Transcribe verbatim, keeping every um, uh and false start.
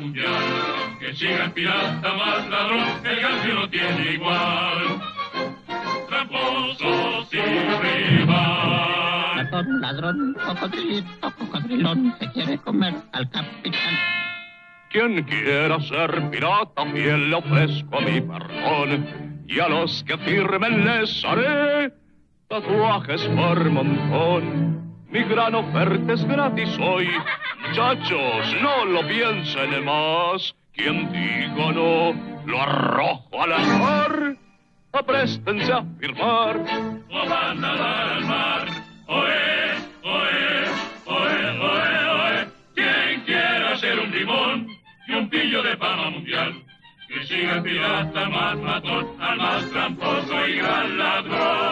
mundial. Que siga el pirata más ladrón, el Garfio no tiene igual. Tramposo sin rival. Ladrón, ladrón, cocodrilito, cocodrilón, se quiere comer al capitán. Quien quiera ser pirata, fiel le ofrezco mi perdón. Y a los que firmen les haré tatuajes por montón. Mi gran oferta es gratis hoy. Muchachos, no lo piensen más. Quien diga no, lo arrojo al mar. Apréstense a firmar. O van a dar al mar. Oe, oe, oe, oe, oe. Quien quiera ser un limón y un pillo de fama mundial. Que siga el pirata más matón, al más tramposo y gran ladrón.